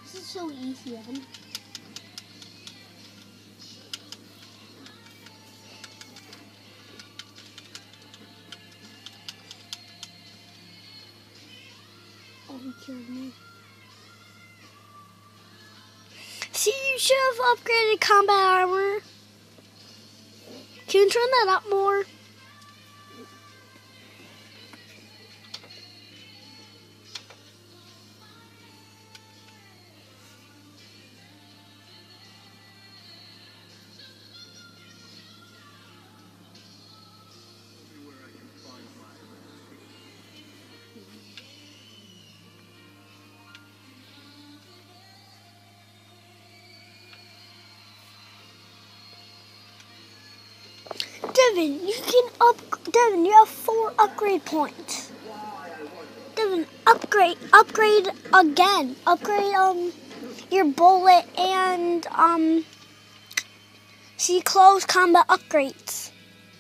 This is so easy, Evan. Oh, he killed me. See, you should have upgraded combat armor. Can you turn that up more? Devin, you have 4 upgrade points. Devin, upgrade again. Upgrade your bullet and see close combat upgrades.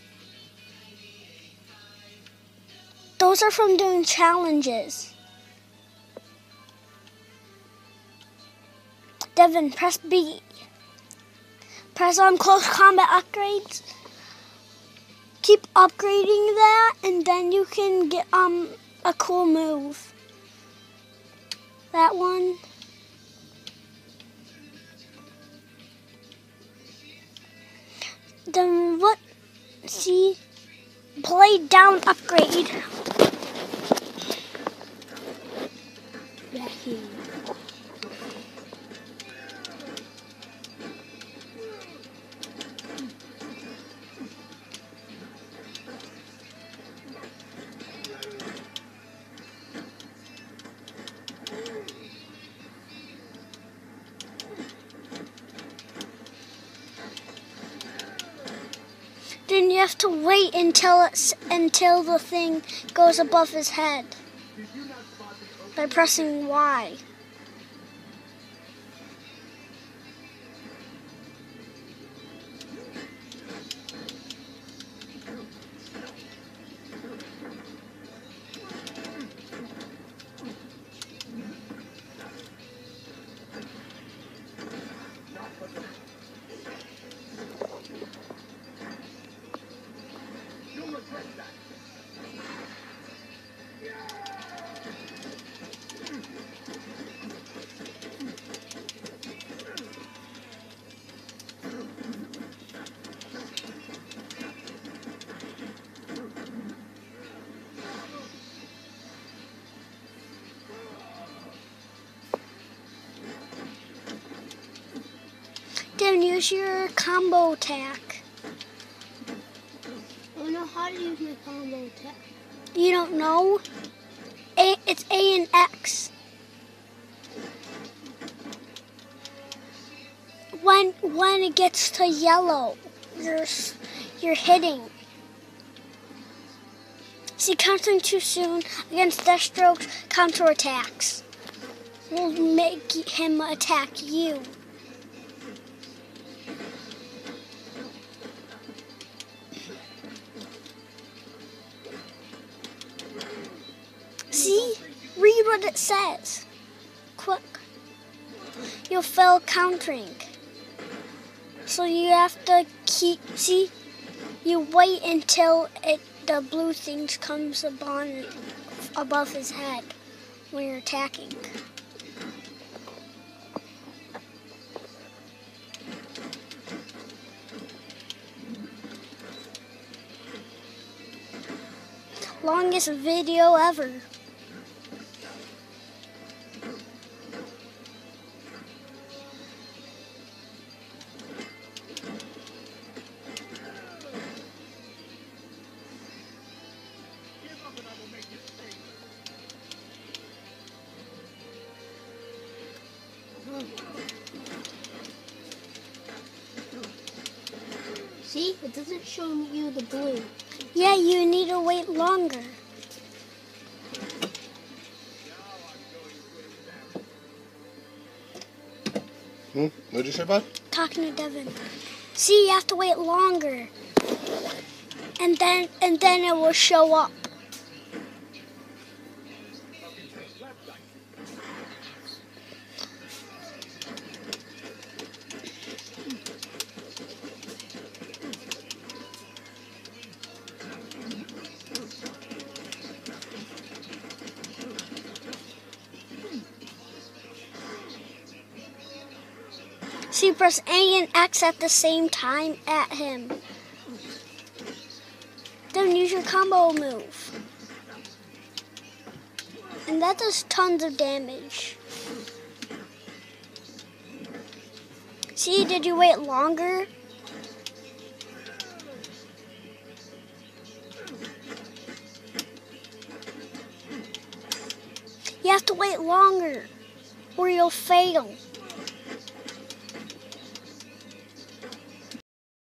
Those are from doing challenges. Devin, press B. Press on close combat upgrades. Keep upgrading that, and then you can get a cool move. That one. Then what? See, blade down upgrade. Back here. Then you have to wait until the thing goes above his head by pressing Y. Then use your combo attack. I don't know how to use my combo attack. You don't know? It's A and X. When it gets to yellow, you're hitting. See, countering too soon against Deathstroke's counterattacks will make him attack you. See? Read what it says. Quick. You'll fail countering. So you have to see, you wait until the blue thing comes above his head when you're attacking. Longest video ever. See, it doesn't show you the blue. Yeah, you need to wait longer. What'd you say, bud? Talking to Devin. See, you have to wait longer. And then it will show up. So you press A and X at the same time at him. Then use your combo move. And that does tons of damage. See, did you wait longer? You have to wait longer or you'll fail.